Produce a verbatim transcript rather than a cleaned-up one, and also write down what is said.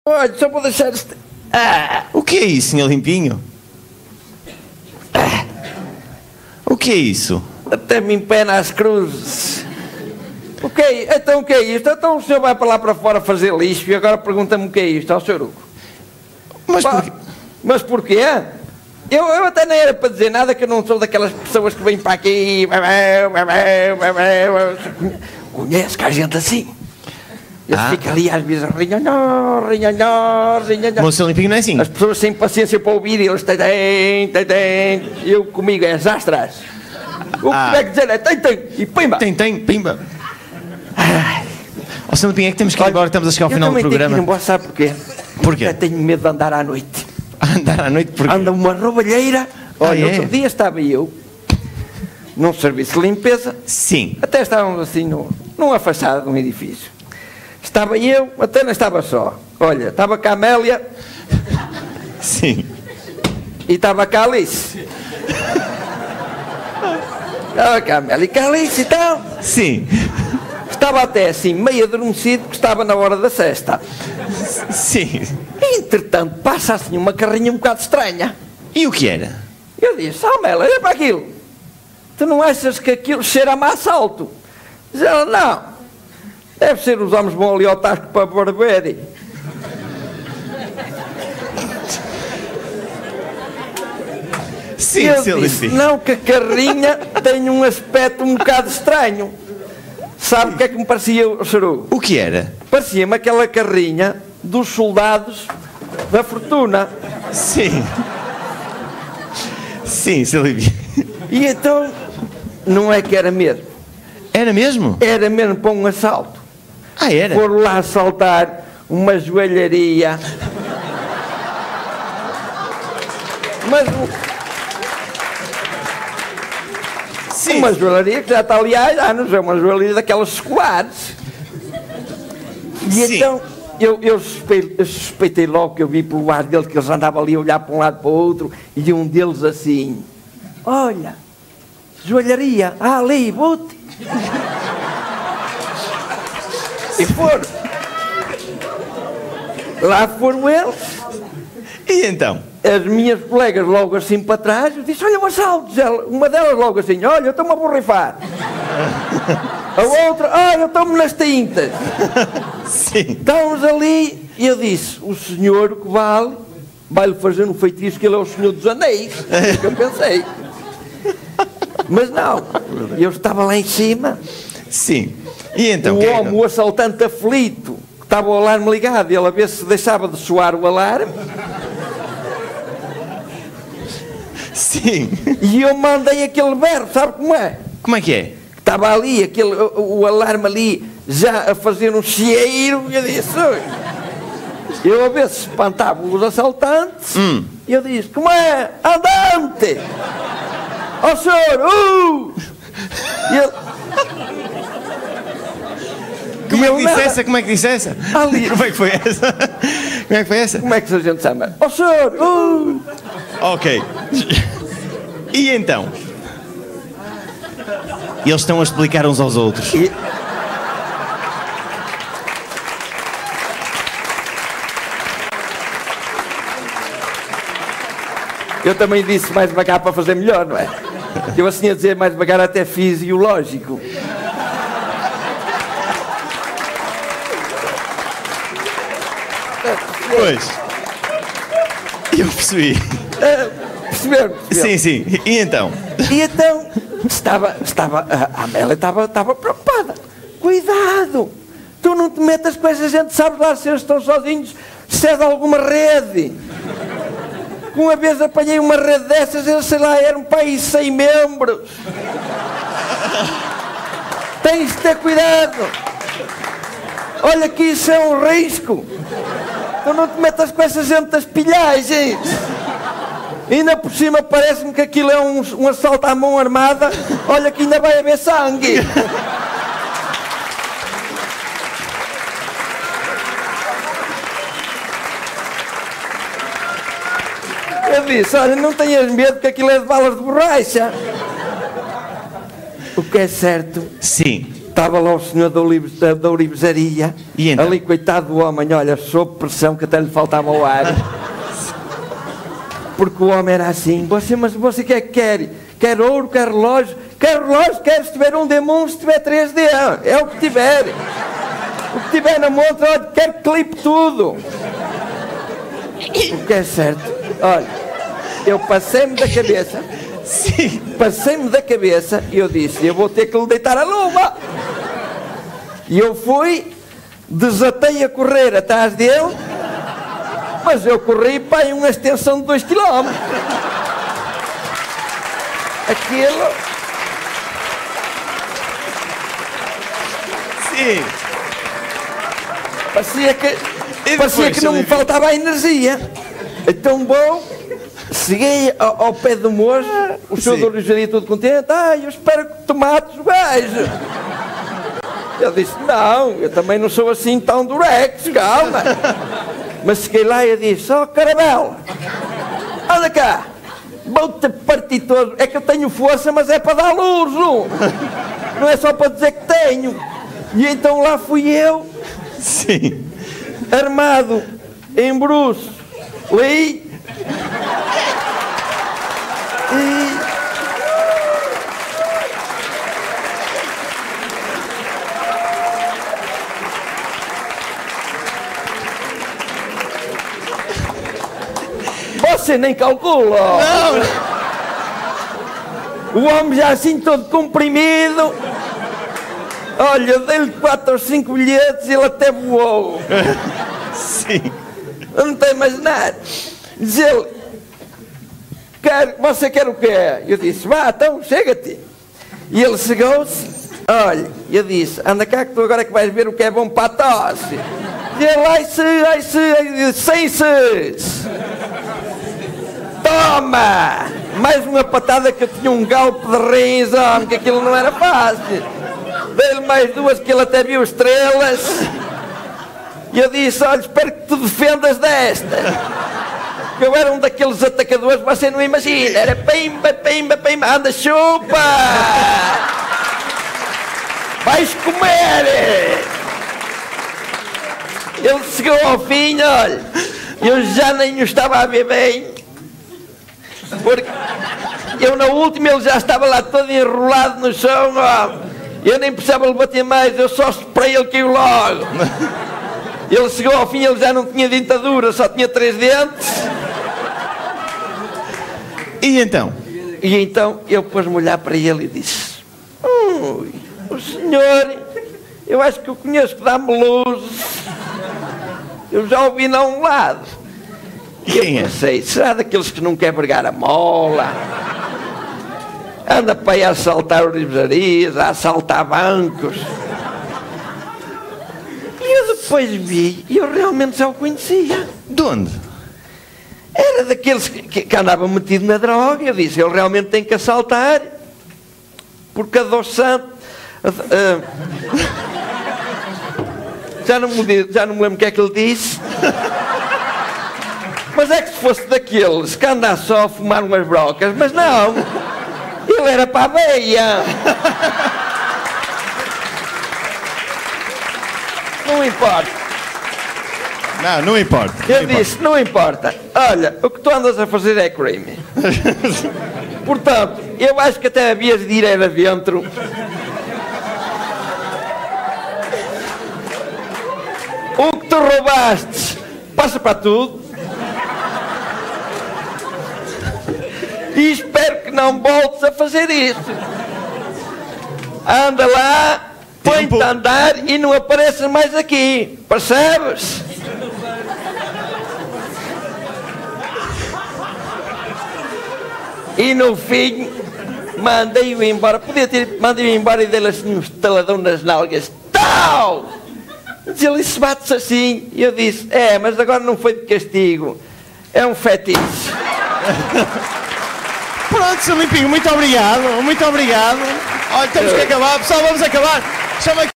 Olha, só vou deixar este... Ah, o que é isso, senhor Limpinho? Ah, o que é isso? Até me empena as cruzes. O que é isto? Então o que é isto? Então o senhor vai para lá para fora fazer lixo e agora pergunta-me o que é isto, ao senhor Hugo. Mas Pá, porquê? Mas porquê? Eu, eu até nem era para dizer nada, que eu não sou daquelas pessoas que vêm para aqui... Conhece que há gente assim. Eles Ah. ficam ali às vezes, rinhanhó, rinhanhó, rinhanhó. O senhor Limpinho não é assim? As pessoas sem paciência para ouvir, e eles têm, têm, têm, têm. Eu comigo é zastras. O que Ah. tiver que dizer é tem, tem, e pimba. Tem, tem, pimba. Ó, senhor Limpinho, é que temos que ir embora, estamos a chegar ao final do Eu também tenho que ir programa. embora, sabe porquê? Porquê? Eu tenho medo de andar à noite. Andar à noite porque... Anda uma roubalheira. Olha, Ah, é? outro dia estava eu num serviço de limpeza. Sim. Até estávamos assim no, numa fachada de um edifício. Estava eu, até não estava só. Olha, estava cá a Amélia Sim. e estava cá a Alice. Estava cá a Amélia e cá a Alice e tal. Sim. Estava até assim, meio adormecido, que estava na hora da sesta. Sim. Entretanto, passa assim uma carrinha um bocado estranha. E o que era? Eu disse, oh Amélia, olha para aquilo. Tu não achas que aquilo cheira a assalto? Diz ela, não. Deve ser os homens vão ali ao tasco para beberem. Sim, E eu senhor disse, Limpinho. não, que a carrinha tem um aspecto um bocado estranho. Sabe o que é que me parecia, o Saru? O que era? Parecia-me aquela carrinha dos soldados da fortuna. Sim. Sim, senhor Limpinho. E então, não é que era mesmo. Era mesmo? Era mesmo para um assalto. Ah, era? Foram lá assaltar uma joalharia. Mas Sim. uma joalharia que já está ali há anos, é uma joalharia daquelas escolares. E Sim. então eu, eu, suspeitei, eu suspeitei logo, que eu vi pelo ar deles que eles andavam ali a olhar para um lado para o outro, e um deles assim, olha, joalharia, ah, ali, bote. E foram. Lá foram eles. E então? As minhas colegas logo assim para trás, eu disse, olha o assalto. Uma delas logo assim, olha, eu estou-me a borrifar. A outra, olha, eu estou-me nas tintas. Sim. Estamos ali, e eu disse, o senhor que vale, vai-lhe fazer um feitiço que ele é o senhor dos anéis. É o que eu pensei. Mas não, eu estava lá em cima. Sim. E então? O que é que- homem, o assaltante aflito, que estava o alarme ligado, ele a ver se deixava de soar o alarme. Sim. E eu mandei aquele berro, sabe como é? Como é que é? Estava ali, aquele, o, o alarme ali, já a fazer um cheiro, e eu disse, "Oi." Eu a ver se espantava os assaltantes, Hum. e eu disse, como é? Andante! Ó senhor, uh! E ele... Como E é eu que disse nada. essa? Como é que disse essa? Ali. Como é que foi essa? Como é que foi essa? Como é que a gente chama? Ó senhor, uh! Ok. E então? Eles estão a explicar uns aos outros. E... Eu também disse mais devagar para fazer melhor, não é? Eu assim a dizer mais devagar até fisiológico. Pois. Eu percebi. Perceberam? Perceberam? Sim, sim. E então? E então estava, estava, a Amélia estava, estava preocupada. Cuidado! Tu não te metas com essa gente, sabes lá se eles estão sozinhos, se é de alguma rede. Uma vez apanhei uma rede dessas, eles, sei lá, eram para aí cem membros. Tens de ter cuidado. Olha que isso é um risco. Tu não te metas com essa gente das pilhagens. Ainda por cima parece-me que aquilo é um, um assalto à mão armada. Olha que ainda vai haver sangue. Eu disse, olha, não tenhas medo que aquilo é de balas de borracha. O que é certo, Sim. estava lá o senhor da, Olives, da, da Olivesaria, então? Ali, coitado do homem, olha, sob pressão que até lhe faltava o ar. Porque o homem era assim, você, mas você que é que quer? Quer ouro, quer relógio? Quer relógio, quer se tiver um D um, se tiver três D, é o que tiver. O que tiver na montra, olha, quer que clipe tudo. O que é certo, olha, eu passei-me da cabeça, Sim. passei-me da cabeça e eu disse, eu vou ter que lhe deitar a luva. E eu fui, desatei a correr atrás dele, mas eu corri para aí uma extensão de dois quilómetros. Aquilo... Sim. Parecia que, depois, parecia que não me faltava a energia. Então, bom, cheguei ao, ao pé do moço, o senhor da Olivesaria todo contente. Ah, eu espero que tomates o gajo. Eu disse, não, eu também não sou assim tão durex, calma. Mas cheguei lá e eu disse, ó, oh, Caramelo, anda cá, vou-te partir todo. É que eu tenho força, mas é para dar luso. Não é só para dizer que tenho. E então lá fui eu, Sim. armado em bruços, li e você nem calcula. Não. O homem já assim todo comprimido. Olha, dei-lhe quatro ou cinco bilhetes e ele até voou. Sim. Não tem mais nada. Diz ele, quer, você quer o quê? Eu disse, vá, então, chega-te. E ele chegou-se, olha, eu disse, anda cá que tu agora é que vais ver o que é bom para a tosse. E ele, ai se, ai se, ai, sem se. Toma! Mais uma patada que eu tinha um galpe de rins, homem, que aquilo não era fácil. Dei-lhe mais duas que ele até viu estrelas. E eu disse, olha, espero que te defendas desta. Que eu era um daqueles atacadores, você não imagina. Era pimba, pimba, pimba, anda, chupa! Vais comer! Ele chegou ao fim, olha, eu já nem o estava a ver bem. Porque eu na última ele já estava lá todo enrolado no chão, ó. Eu nem precisava lhe bater mais, eu só soprei, ele caiu logo. Ele chegou ao fim, ele já não tinha dentadura, só tinha três dentes. E então? E então eu pus-me a olhar para ele e disse, ui, o senhor, eu acho que eu conheço que dá-me luzes. Eu já ouvi lá um lado. E eu pensei, será daqueles que não quer vergar a mola? Anda para aí a assaltar olivarias, a assaltar bancos. E eu depois vi, e eu realmente já o conhecia. De onde? Era daqueles que, que andava metido na droga. Eu disse, ele realmente tem que assaltar, porque a doçante... Uh, já, não me, já não me lembro o que é que ele disse. Mas é que se fosse daqueles que anda só a fumar umas brocas, mas não, ele era para a veia. Não importa. Não, não importa. Não Eu importa. disse, não importa. Olha, o que tu andas a fazer é crime. Portanto, eu acho que até havias de ir era dentro. O que tu roubaste passa para tudo. E espero que não voltes a fazer isso. Anda lá, põe-te a andar e não apareças mais aqui. Percebes? E no fim, mandei-o embora. Podia ter mandei-o embora e dei-lhe assim um estaladão nas nalgas. Tal! Mas ele disse, bate-se assim. E eu disse, é, mas agora não foi de castigo. É um fetiche. Pronto, senhor Limpinho, muito obrigado, muito obrigado. Olha, temos que acabar, pessoal, vamos acabar. Chama